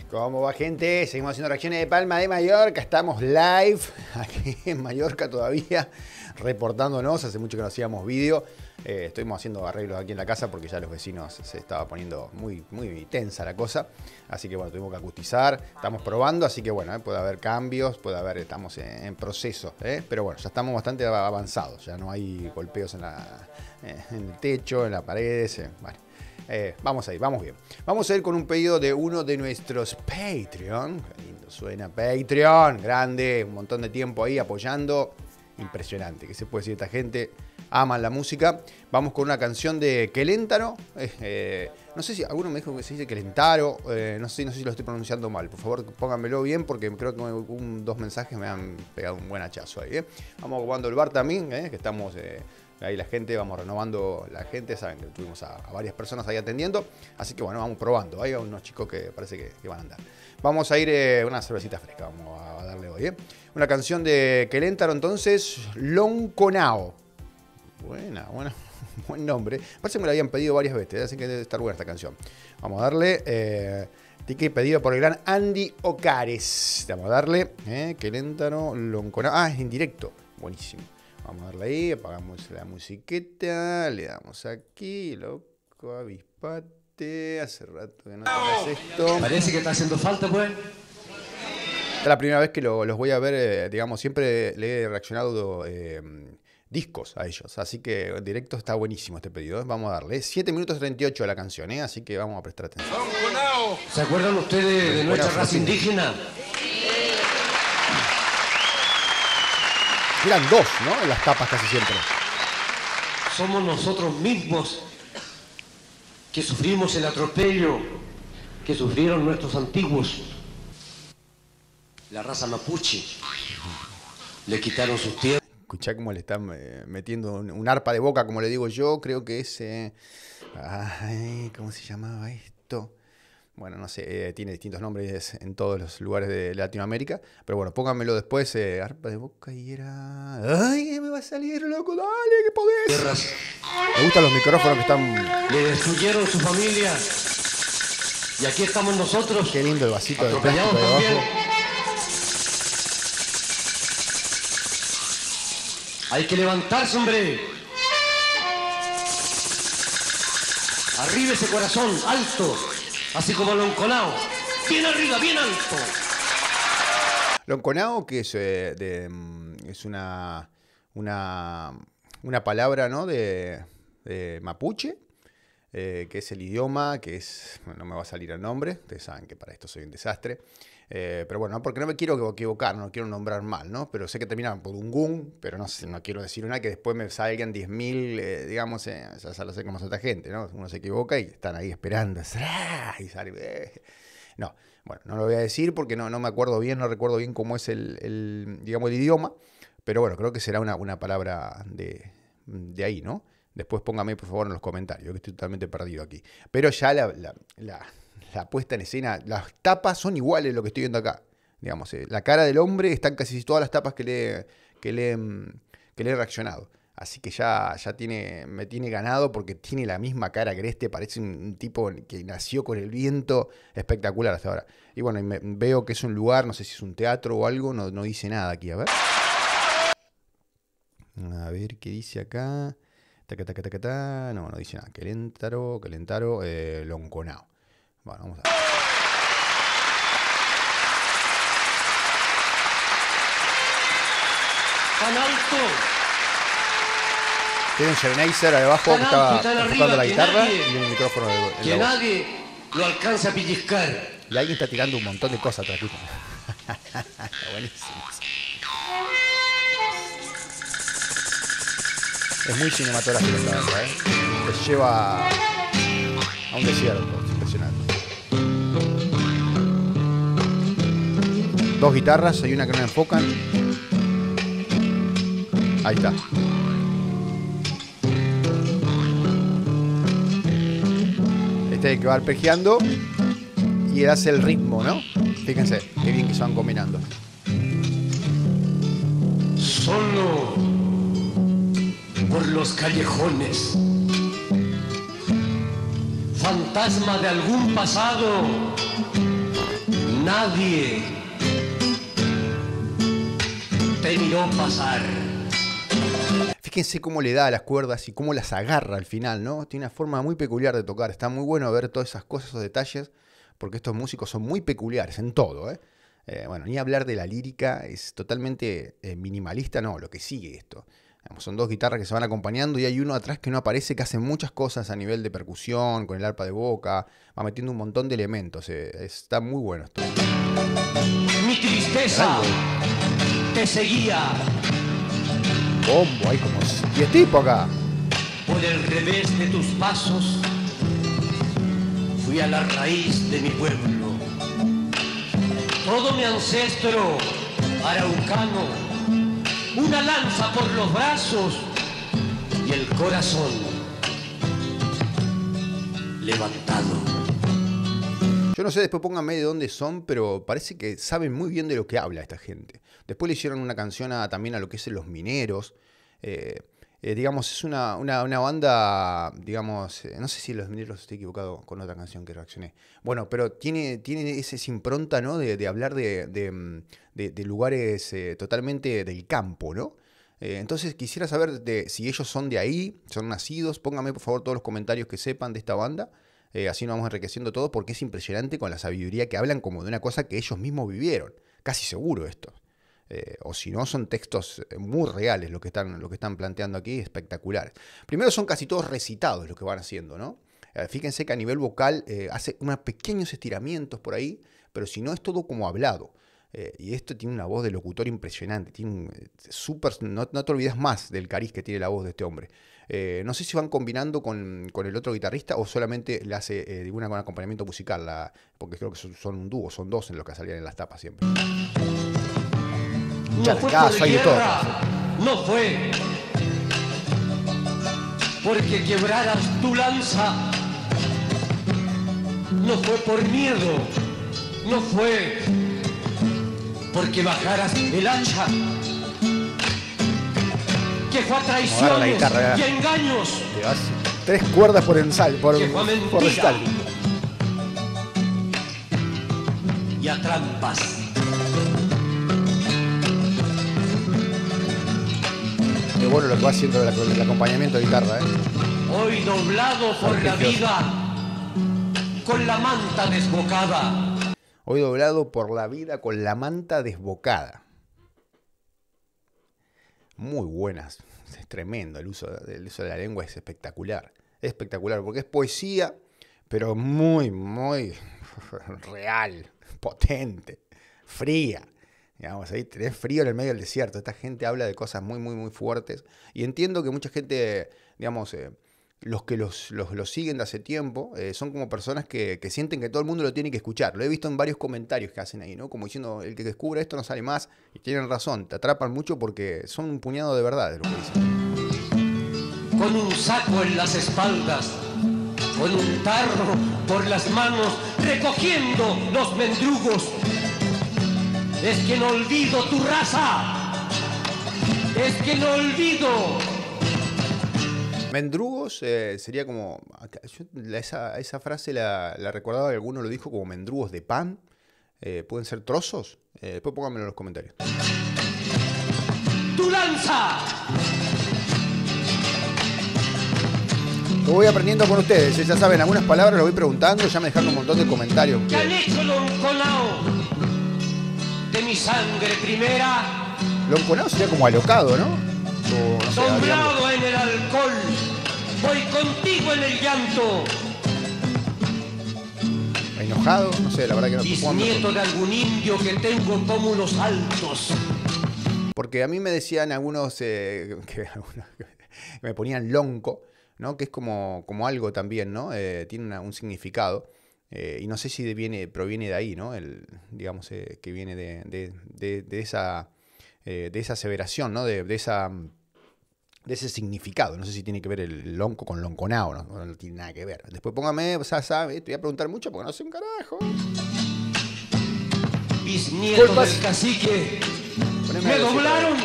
¿Cómo va, gente? Seguimos haciendo reacciones de Palma de Mallorca. Estamos live aquí en Mallorca todavía, reportándonos. Hace mucho que no hacíamos vídeo. Estuvimos haciendo arreglos aquí en la casa porque ya los vecinos se estaba poniendo muy tensa la cosa. Así que bueno, tuvimos que acustizar. Estamos probando, así que bueno, puede haber cambios, estamos en proceso. Pero bueno, ya estamos bastante avanzados. Ya no hay golpeos en el techo, en las paredes. Bueno. Vamos a ir, vamos bien. Vamos a ir con un pedido de uno de nuestros Patreon. Qué lindo suena Patreon, grande, un montón de tiempo ahí apoyando. Impresionante, ¿qué se puede decir? Esta gente ama la música. Vamos con una canción de Keléntaro. No sé si alguno me dijo que se dice Kelentaro. No sé si lo estoy pronunciando mal. Por favor, pónganmelo bien porque creo que dos mensajes me han pegado un buen hachazo ahí. Vamos ocupando el bar también, que estamos... ahí la gente, vamos renovando la gente, saben que tuvimos a varias personas ahí atendiendo, así que bueno, vamos probando. Hay unos chicos que parece que van a andar. Vamos a ir una cervecita fresca, vamos a darle hoy. Una canción de Keléntaro entonces, Lonconao. Buena, buen nombre. Parece que me la habían pedido varias veces, así que debe estar buena esta canción. Vamos a darle, ticket pedido por el gran Andy Ocares. Vamos a darle, Keléntaro, Lonconao. Ah, es en directo, buenísimo. Vamos a darle ahí, apagamos la musiqueta, le damos aquí, loco, avispate, hace rato que no tocas esto. Parece que está haciendo falta, pues. Es la primera vez que los voy a ver, digamos, siempre le he reaccionado discos a ellos, así que en directo está buenísimo este pedido. Vamos a darle 7 minutos 38 de la canción, así que vamos a prestar atención. ¿Se acuerdan ustedes de nuestra raza indígena? Eran dos, ¿no? En las tapas casi siempre. Somos nosotros mismos que sufrimos el atropello que sufrieron nuestros antiguos. La raza mapuche. Le quitaron sus tierras. Escuchá cómo le están metiendo un arpa de boca, como le digo yo. Creo que es... ¿cómo se llamaba esto? Bueno, no sé, tiene distintos nombres en todos los lugares de Latinoamérica. Pero bueno, pónganmelo después. Arpa de boca y era... ¡Ay, me va a salir, loco! ¡Dale, que podés! Me gustan los micrófonos que están... Le destruyeron su familia. Y aquí estamos nosotros. Qué lindo el vasito de plástico de abajo. Hay que levantarse, hombre. Arriba ese corazón, alto. Así como Lonconao. Bien arriba, bien alto. Lonconao, que es una palabra, ¿no? de mapuche, que es el idioma, que es... No me va a salir el nombre. Ustedes saben que para esto soy un desastre. Pero bueno, porque no me quiero equivocar, no quiero nombrar mal, ¿no? Pero sé que terminan por un gun, pero no quiero decir una que después me salgan 10.000, digamos, ya lo sé cómo es esta gente, ¿no? Uno se equivoca y están ahí esperando, y sale, No, bueno, no lo voy a decir porque no me acuerdo bien, no recuerdo bien cómo es digamos, el idioma, pero bueno, creo que será una palabra de ahí, ¿no? Después póngame, por favor, en los comentarios, que estoy totalmente perdido aquí. Pero ya la puesta en escena, las tapas son iguales a lo que estoy viendo acá. Digamos, la cara del hombre están casi todas las tapas que le he reaccionado. Así que ya me tiene ganado porque tiene la misma cara que este. Parece un tipo que nació con el viento. Espectacular hasta ahora. Y bueno, veo que es un lugar, no sé si es un teatro o algo. No dice nada aquí, a ver. A ver qué dice acá. No dice nada. Keléntaro, Lonconao. Bueno, vamos a ver. Tan alto. Tiene un Sennheiser abajo que estaba tocando la guitarra nadie, y un micrófono que nadie lo alcanza a pellizcar. Y alguien está tirando un montón de cosas atrás. Buenísimo. Es muy cinematográfico, la verdad, Te lleva a un desierto. Es impresionante. Dos guitarras, hay una que no me enfocan. Ahí está. Este hay que va arpegiando y él hace el ritmo, ¿no? Fíjense, qué bien que se van combinando. Solo por los callejones, fantasma de algún pasado, nadie te miró pasar. Fíjense cómo le da a las cuerdas y cómo las agarra al final, ¿no? Tiene una forma muy peculiar de tocar. Está muy bueno ver todas esas cosas, esos detalles, porque estos músicos son muy peculiares en todo, ¿eh? Bueno, ni hablar de la lírica, es totalmente minimalista, no, lo que sigue esto. Son dos guitarras que se van acompañando y hay uno atrás que no aparece, que hace muchas cosas a nivel de percusión, con el arpa de boca, va metiendo un montón de elementos. Está muy bueno esto. Mi tristeza te seguía. Bombo, hay como 10 tipos acá. Por el revés de tus pasos fui a la raíz de mi pueblo. Todo mi ancestro araucano, una lanza por los brazos y el corazón levantado. Yo no sé, después pónganme de dónde son, pero parece que saben muy bien de lo que habla esta gente. Después le hicieron una canción también a lo que es Los Mineros. Digamos, es una banda, digamos, no sé si Los Mineros estoy equivocado con otra canción que reaccioné. Bueno, pero tiene esa impronta, ¿no? De hablar de lugares totalmente del campo, ¿no? Entonces quisiera saber si ellos son de ahí, son nacidos. Pónganme por favor todos los comentarios que sepan de esta banda. Así nos vamos enriqueciendo todo, porque es impresionante con la sabiduría que hablan, como de una cosa que ellos mismos vivieron. Casi seguro esto. O si no, son textos muy reales lo que están planteando aquí, espectaculares. Primero son casi todos recitados lo que van haciendo, ¿no? Fíjense que a nivel vocal hace unos pequeños estiramientos por ahí, pero si no es todo como hablado. Y esto tiene una voz de locutor impresionante, tiene no te olvides más del cariz que tiene la voz de este hombre. No sé si van combinando con el otro guitarrista o solamente le hace con acompañamiento musical, porque creo que son un dúo, son dos en los que salían en las tapas siempre. No fue por guerra, no fue porque quebraras tu lanza, no fue por miedo, no fue porque bajaras el hacha, que fue a traiciones y engaños. Llevas 3 cuerdas por recital. Y a trampas. Qué bueno lo que va haciendo el acompañamiento de guitarra, ¿eh? Hoy doblado por la vida, con la manta desbocada. Hoy doblado por la vida con la manta desbocada. Muy buenas. Es tremendo el uso de la lengua, es espectacular. Es espectacular porque es poesía, pero muy, muy real, potente, fría. Digamos, ahí tenés frío en el medio del desierto. Esta gente habla de cosas muy, muy, muy fuertes. Y entiendo que mucha gente, digamos, los que los siguen de hace tiempo, son como personas que sienten que todo el mundo lo tiene que escuchar. Lo he visto en varios comentarios que hacen ahí, ¿no? Como diciendo, el que descubre esto no sale más. Y tienen razón, te atrapan mucho porque son un puñado de verdad lo que dicen. Con un saco en las espaldas, con un tarro por las manos, recogiendo los mendrugos. Es que no olvido tu raza, es que no olvido. Mendrugos sería como, esa frase la recordaba que alguno lo dijo como mendrugos de pan. ¿Pueden ser trozos? Después pónganmelo en los comentarios. ¡Tu lanza! Lo voy aprendiendo con ustedes, ya saben, algunas palabras lo voy preguntando, ya me dejaron un montón de comentarios. ¿Qué han hecho lonconao de mi sangre primera? Lonconao sería como alocado, ¿no? No sé, Tomblado en el alcohol, voy contigo en el llanto. Enojado, no sé, la verdad que no. Bisnieto de algún indio que tengo como unos altos. Porque a mí me decían algunos que me ponían lonco, ¿no? Que es como algo también, ¿no? Tiene un significado. Y no sé si proviene de ahí, ¿no? Digamos que viene de esa aseveración, ¿no? De ese significado. No sé si tiene que ver el lonco con lonconao, no tiene nada que ver. Después póngame, te voy a preguntar mucho porque no sé un carajo. Bisnieto del cacique. Me doblaron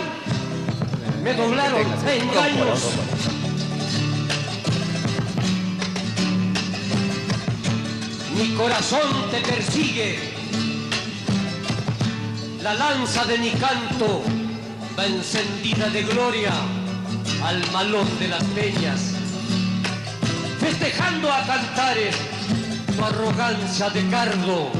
engaños. Mi corazón te persigue La lanza de mi canto va encendida de gloria al malón de las peñas, festejando a cantares tu arrogancia de cardo.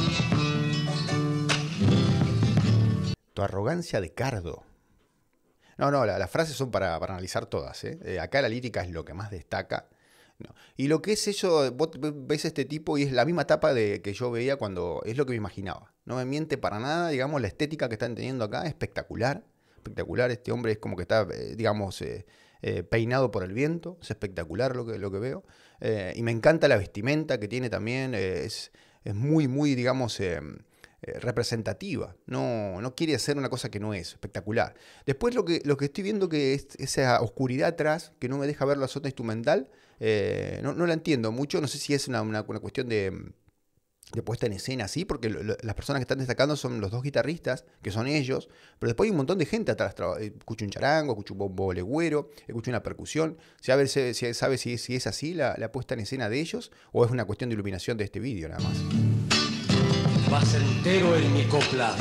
Tu arrogancia de cardo. No, las frases son para analizar todas, ¿eh? Acá la lírica es lo que más destaca. No. Y lo que es eso, vos ves este tipo y es la misma tapa que yo veía cuando, es lo que me imaginaba. No me miente para nada, digamos, la estética que están teniendo acá es espectacular. Espectacular, este hombre es como que está, digamos, peinado por el viento, es espectacular lo que veo. Y me encanta la vestimenta que tiene también, es muy, muy, digamos, representativa. No quiere hacer una cosa que no es, espectacular. Después lo que estoy viendo que es esa oscuridad atrás, que no me deja ver la zona instrumental, no la entiendo mucho, no sé si es una cuestión de puesta en escena, sí, porque las personas que están destacando son los dos guitarristas, que son ellos, pero después hay un montón de gente atrás. Escucho un charango, escucho un bombo legüero, escucho una percusión. ¿Sabe si es así la puesta en escena de ellos o es una cuestión de iluminación de este vídeo nada más? Vas entero en mi copla.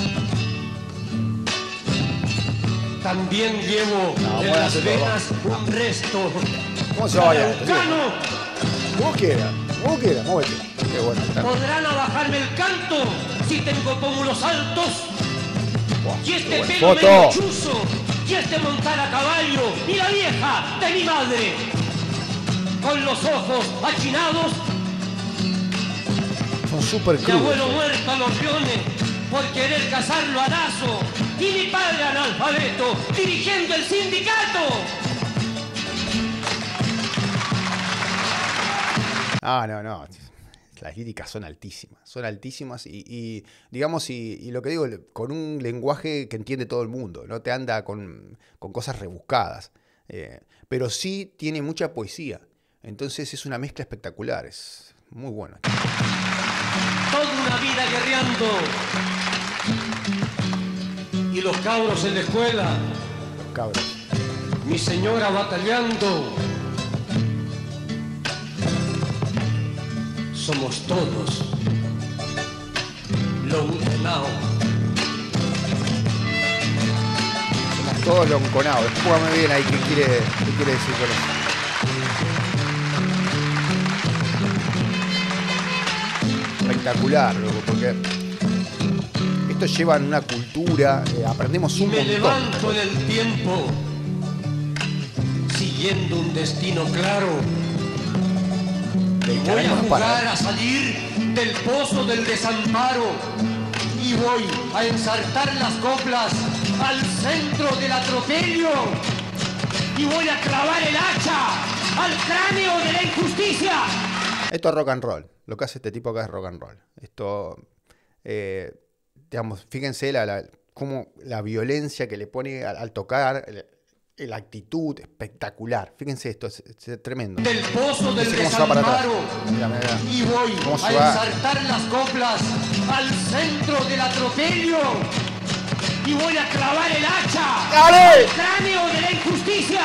También llevo en las venas un resto. ¿Cómo se vaya? Como quiera, móvete. Qué bueno, podrán abajarme el canto si tengo pómulos altos. Wow, y este bueno. pelo medio chuzo, y este montar a caballo, y la vieja de mi madre, con los ojos achinados. Son súper Mi crudos. abuelo muerto a los leones por querer casarlo a lazo, y mi padre analfabeto dirigiendo el sindicato. No. Las líricas son altísimas y digamos, y lo que digo, con un lenguaje que entiende todo el mundo, no te anda con cosas rebuscadas, pero sí tiene mucha poesía, entonces es una mezcla espectacular, es muy bueno. Toda una vida guerreando y los cabros en la escuela, Los cabros. mi señora batallando. Somos todos lonconados. Somos todos lonconados. Júgame bien ahí, ¿qué quiere decir con eso? Espectacular, loco, porque esto lleva en una cultura, aprendemos un montón. Me levanto en el tiempo, siguiendo un destino claro. Y voy a jugar a salir del pozo del desamparo. Y voy a ensartar las coplas al centro del atropello. Y voy a clavar el hacha al cráneo de la injusticia. Esto es rock and roll. Lo que hace este tipo acá es rock and roll. Esto, digamos, fíjense cómo la violencia que le pone al tocar, la actitud espectacular. Fíjense esto, es tremendo. Del pozo del desamparo. Mira. Y voy a ensartar las coplas al centro del atropello. Y voy a clavar el hacha al cráneo de la injusticia.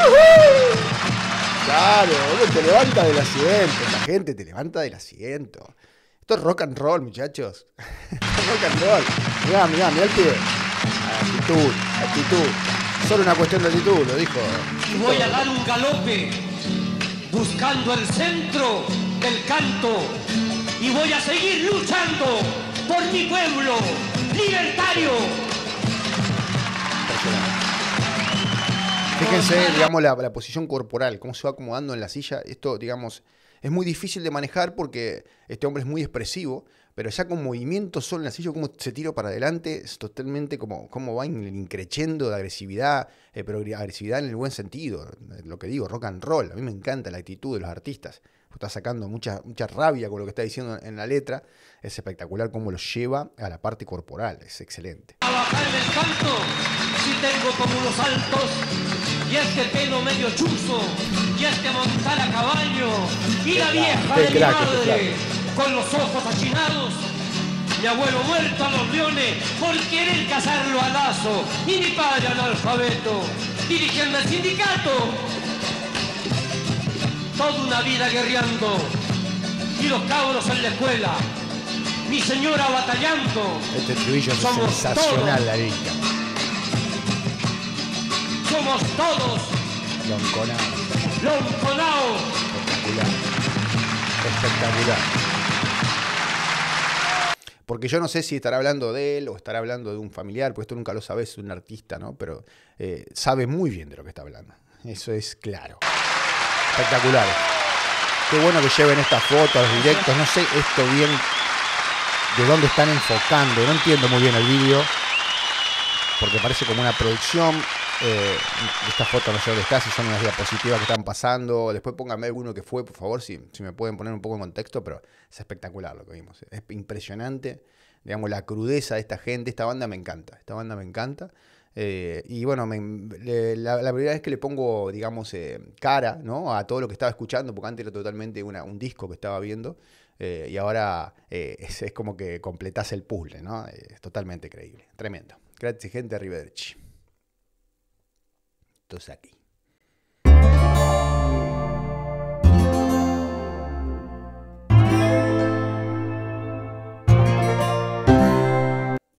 Claro, te levanta del asiento. La gente te levanta del asiento. Esto es rock and roll, muchachos. Rock and roll. Mirá el pibe. Actitud. Solo una cuestión de actitud, lo dijo. Y voy a dar un galope buscando el centro del canto. Y voy a seguir luchando por mi pueblo libertario. Fíjense, digamos, la posición corporal, cómo se va acomodando en la silla. Esto, digamos, es muy difícil de manejar porque este hombre es muy expresivo, pero ya con movimiento solo en la silla, cómo se tira para adelante, es totalmente como va increciendo de agresividad, pero agresividad en el buen sentido, lo que digo, rock and roll. A mí me encanta la actitud de los artistas, está sacando mucha rabia con lo que está diciendo en la letra, es espectacular cómo lo lleva a la parte corporal, es excelente. A bajar el canto, si tengo como unos altos, y este pelo medio chuzo, y este montar a caballo, y la vieja de mi madre, con los ojos achinados, mi abuelo muerto a los leones por querer casarlo a lazo, y mi padre analfabeto, dirigiendo el sindicato. Toda una vida guerreando, y los cabros en la escuela, mi señora batallando. Este estribillo es Somos sensacional, todos. la lírica. Somos todos Lonconao. Lonconao. Espectacular. Espectacular. Porque yo no sé si estará hablando de él o estará hablando de un familiar, porque esto nunca lo sabes, es un artista, ¿no? Pero sabe muy bien de lo que está hablando. Eso es claro. Espectacular. Qué bueno que lleven estas fotos, los directos. No sé esto bien de dónde están enfocando. No entiendo muy bien el vídeo, porque parece como una producción. Estas fotos no sé dónde está, si son unas diapositivas que están pasando. Después pónganme alguno que fue, por favor, si me pueden poner un poco en contexto, pero es espectacular lo que vimos. Es impresionante, digamos, la crudeza de esta gente. Esta banda me encanta, y bueno, la primera vez que le pongo, digamos, cara, ¿no?, a todo lo que estaba escuchando, porque antes era totalmente un disco que estaba viendo, y ahora es como que completás el puzzle, ¿no? Es totalmente creíble, tremendo. Grazie gente, arrivederci. Aquí.